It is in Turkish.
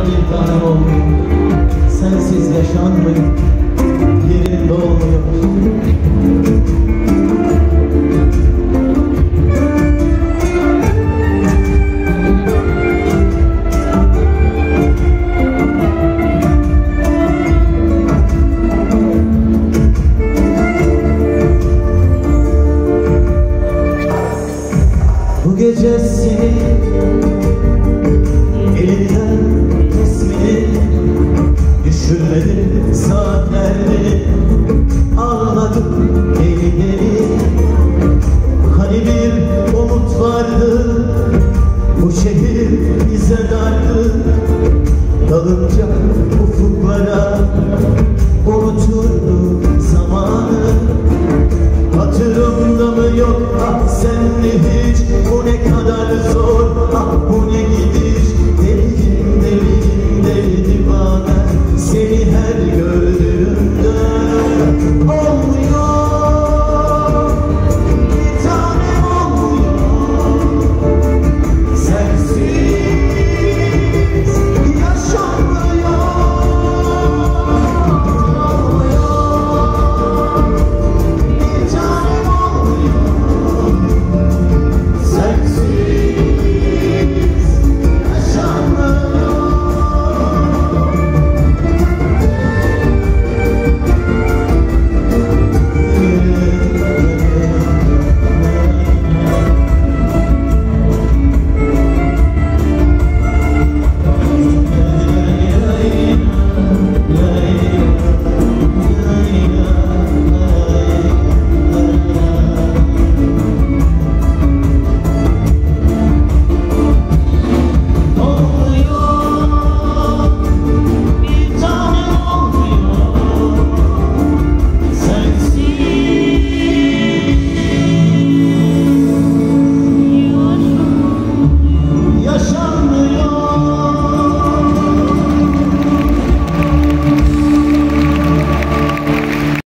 bir tanem oldum. Sensiz yaşanmıyor, yerim dolmuyor. Bu gece seni elinden kesmeni düşünmedim saatlerdir, ağladım deli deli. Hani bir umut vardı, bu şehir bize dardı, dalınca ufuklara